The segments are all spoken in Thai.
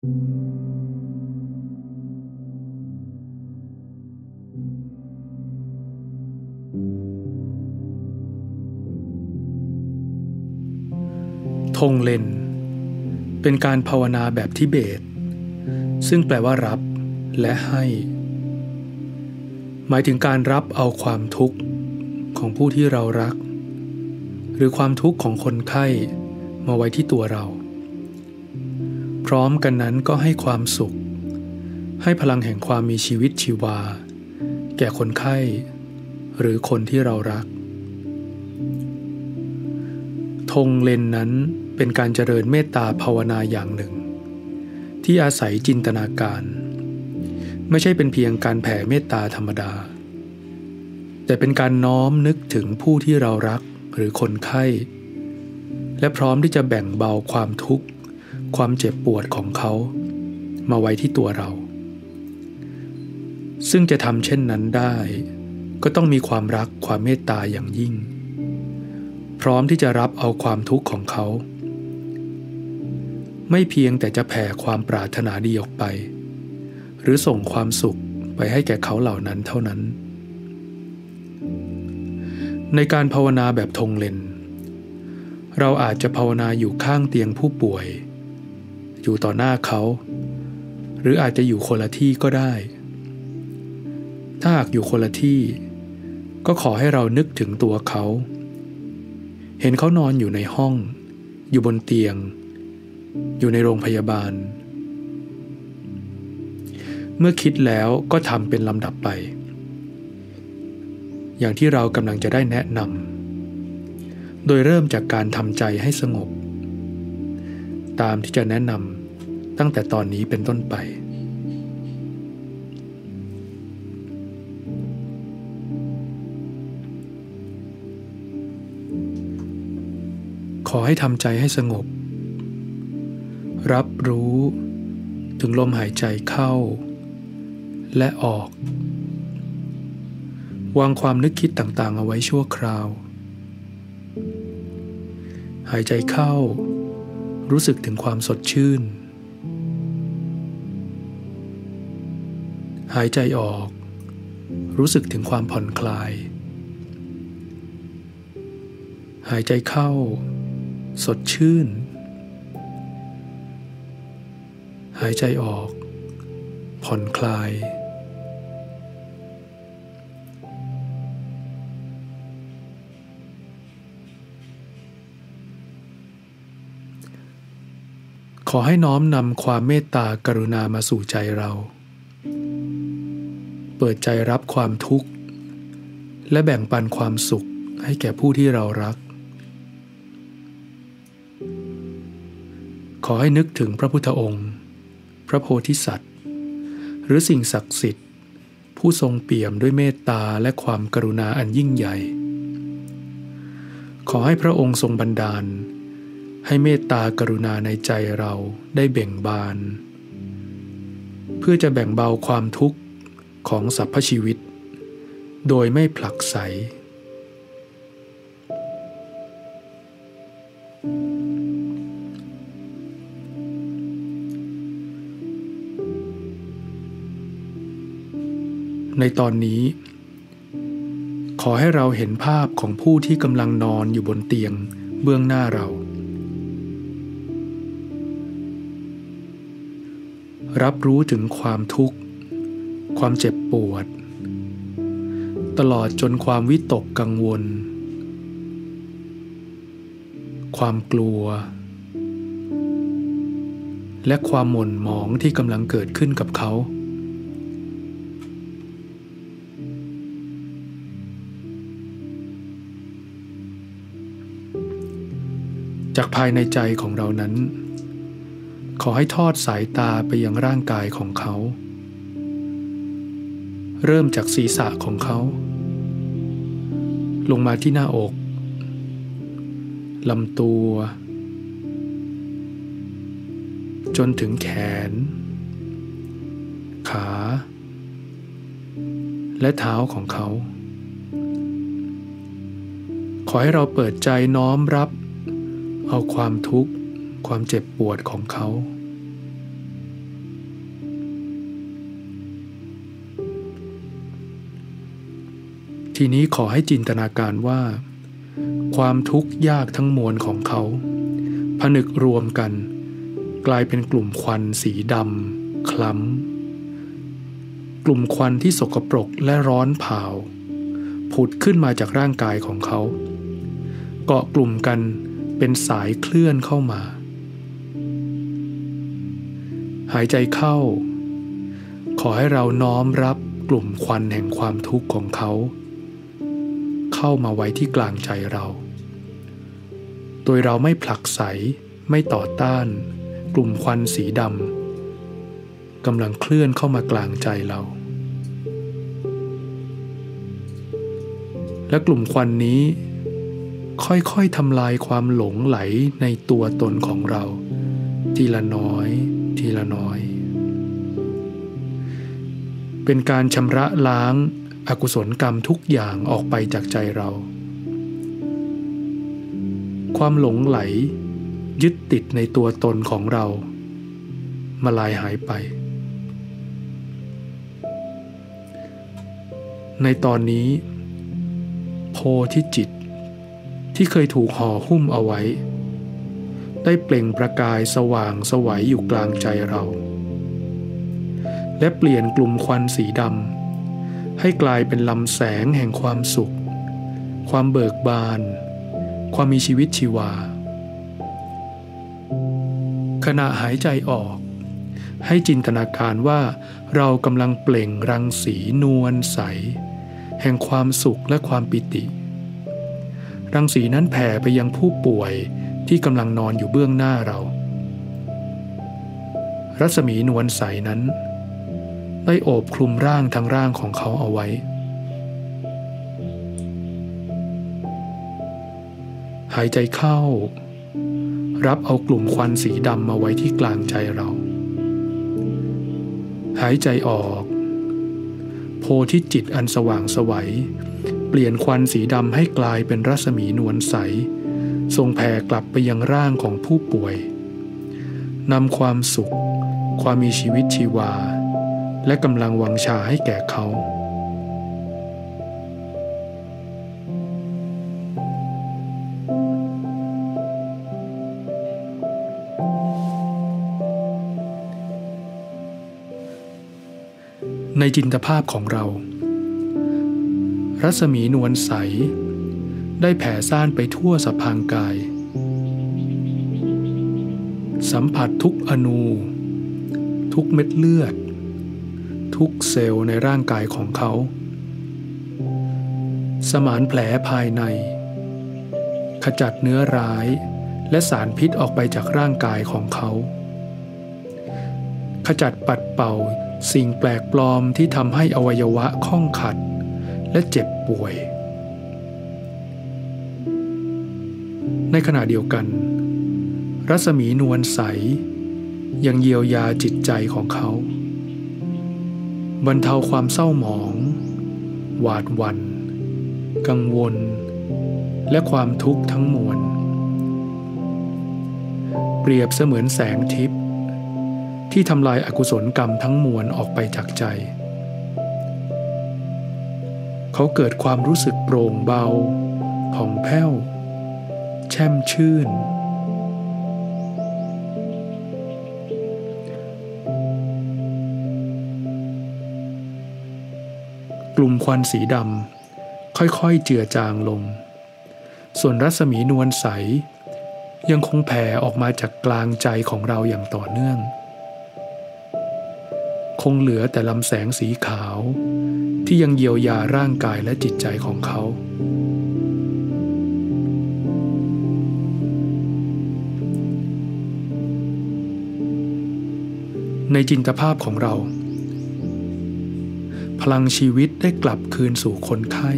ทงเลนเป็นการภาวนาแบบทิเบตซึ่งแปลว่ารับและให้หมายถึงการรับเอาความทุกข์ของผู้ที่เรารักหรือความทุกข์ของคนไข้มาไว้ที่ตัวเราพร้อมกันนั้นก็ให้ความสุขให้พลังแห่งความมีชีวิตชีวาแก่คนไข้หรือคนที่เรารักธงเลนนั้นเป็นการเจริญเมตตาภาวนาอย่างหนึ่งที่อาศัยจินตนาการไม่ใช่เป็นเพียงการแผ่เมตตาธรรมดาแต่เป็นการน้อมนึกถึงผู้ที่เรารักหรือคนไข้และพร้อมที่จะแบ่งเบาความทุกข์ความเจ็บปวดของเขามาไว้ที่ตัวเราซึ่งจะทำเช่นนั้นได้ก็ต้องมีความรักความเมตตาอย่างยิ่งพร้อมที่จะรับเอาความทุกข์ของเขาไม่เพียงแต่จะแผ่ความปรารถนาดีออกไปหรือส่งความสุขไปให้แก่เขาเหล่านั้นเท่านั้นในการภาวนาแบบทงเลนเราอาจจะภาวนาอยู่ข้างเตียงผู้ป่วยอยู่ต่อหน้าเขาหรืออาจจะอยู่คนละที่ก็ได้ถ้าหากอยู่คนละที่ก็ขอให้เรานึกถึงตัวเขาเห็นเขานอนอยู่ในห้องอยู่บนเตียงอยู่ในโรงพยาบาลเมื่อคิดแล้วก็ทำเป็นลำดับไปอย่างที่เรากำลังจะได้แนะนำโดยเริ่มจากการทำใจให้สงบตามที่จะแนะนำตั้งแต่ตอนนี้เป็นต้นไปขอให้ทำใจให้สงบรับรู้ถึงลมหายใจเข้าและออกวางความนึกคิดต่างๆเอาไว้ชั่วคราวหายใจเข้ารู้สึกถึงความสดชื่นหายใจออกรู้สึกถึงความผ่อนคลายหายใจเข้าสดชื่นหายใจออกผ่อนคลายขอให้น้อมนำความเมตตากรุณามาสู่ใจเราเปิดใจรับความทุกข์และแบ่งปันความสุขให้แก่ผู้ที่เรารักขอให้นึกถึงพระพุทธองค์พระโพธิสัตว์หรือสิ่งศักดิ์สิทธิ์ผู้ทรงเปี่ยมด้วยเมตตาและความกรุณาอันยิ่งใหญ่ขอให้พระองค์ทรงบันดาลให้เมตตากรุณาในใจเราได้เบ่งบานเพื่อจะแบ่งเบาความทุกข์ของสรรพชีวิตโดยไม่ผลักไสในตอนนี้ขอให้เราเห็นภาพของผู้ที่กำลังนอนอยู่บนเตียงเบื้องหน้าเรารับรู้ถึงความทุกข์ความเจ็บปวดตลอดจนความวิตกกังวลความกลัวและความหม่นหมองที่กำลังเกิดขึ้นกับเขาจากภายในใจของเรานั้นขอให้ทอดสายตาไปยังร่างกายของเขาเริ่มจากศีรษะของเขาลงมาที่หน้าอกลำตัวจนถึงแขนขาและเท้าของเขาขอให้เราเปิดใจน้อมรับเอาความทุกข์ความเจ็บปวดของเขาทีนี้ขอให้จินตนาการว่าความทุกข์ยากทั้งมวลของเขาผนึกรวมกันกลายเป็นกลุ่มควันสีดำคล้ำกลุ่มควันที่สกปรกและร้อนเผาผุดขึ้นมาจากร่างกายของเขาเกาะกลุ่มกันเป็นสายเคลื่อนเข้ามาหายใจเข้าขอให้เราน้อมรับกลุ่มควันแห่งความทุกข์ของเขาเข้ามาไว้ที่กลางใจเราโดยเราไม่ผลักไสไม่ต่อต้านกลุ่มควันสีดำกำลังเคลื่อนเข้ามากลางใจเราและกลุ่มควันนี้ค่อยๆทำลายความหลงไหลในตัวตนของเราทีละน้อยทีละน้อยเป็นการชำระล้างอกุศลกรรมทุกอย่างออกไปจากใจเราความหลงไหลยึดติดในตัวตนของเรามาลายหายไปในตอนนี้โพธิจิตที่เคยถูกห่อหุ้มเอาไว้ได้เปล่งประกายสว่างไสวอยู่กลางใจเราและเปลี่ยนกลุ่มควันสีดำให้กลายเป็นลำแสงแห่งความสุขความเบิกบานความมีชีวิตชีวาขณะหายใจออกให้จินตนาการว่าเรากำลังเปล่งรังสีนวลใสแห่งความสุขและความปิติรังสีนั้นแผ่ไปยังผู้ป่วยที่กำลังนอนอยู่เบื้องหน้าเรารัศมีนวลใสนั้นได้โอบคลุมร่างทั้งร่างของเขาเอาไว้หายใจเข้ารับเอากลุ่มควันสีดำมาไว้ที่กลางใจเราหายใจออกโพธิจิตอันสว่างไสวเปลี่ยนควันสีดำให้กลายเป็นรัศมีนวลใสส่งแผ่กลับไปยังร่างของผู้ป่วยนำความสุขความมีชีวิตชีวาและกำลังวังชาให้แก่เขาในจินตภาพของเรารัศมีนวลใสได้แผ่ซ่านไปทั่วสะพางกายสัมผัสทุกอนูทุกเม็ดเลือดทุกเซลล์ในร่างกายของเขาสมานแผลภายในขจัดเนื้อร้ายและสารพิษออกไปจากร่างกายของเขาขจัดปัดเป่าสิ่งแปลกปลอมที่ทำให้อวัยวะข้องขัดและเจ็บป่วยในขณะเดียวกันรัศมีนวลใสยังเยียวยาจิตใจของเขาบรรเทาความเศร้าหมองหวาดหวั่นกังวลและความทุกข์ทั้งมวลเปรียบเสมือนแสงทิพย์ที่ทำลายอกุศลกรรมทั้งมวลออกไปจากใจเขาเกิดความรู้สึกโปร่งเบาผ่องแผ้วแช่มชื่นกลุ่มควันสีดำค่อยๆเจือจางลงส่วนรัศมีนวลใสยังคงแผ่ออกมาจากกลางใจของเราอย่างต่อเนื่องคงเหลือแต่ลำแสงสีขาวที่ยังเยียวยาร่างกายและจิตใจของเขาในจินตภาพของเราพลังชีวิตได้กลับคืนสู่คนไข้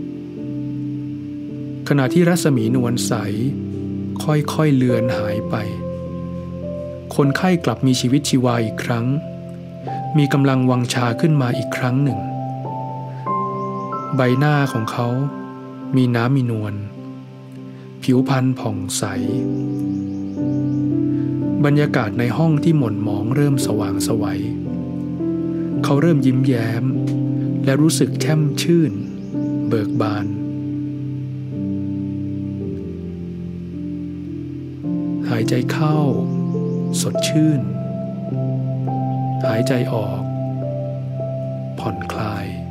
ขณะที่รัศมีนวลใสค่อยๆเลือนหายไปคนไข้กลับมีชีวิตชีวาอีกครั้งมีกำลังวังชาขึ้นมาอีกครั้งหนึ่งใบหน้าของเขามีน้ำมีนวลผิวพรรณผ่องใสบรรยากาศในห้องที่หม่นหมองเริ่มสว่างไสวเขาเริ่มยิ้มแย้มและรู้สึกแช่มชื่นเบิกบานหายใจเข้าสดชื่นหายใจออกผ่อนคลาย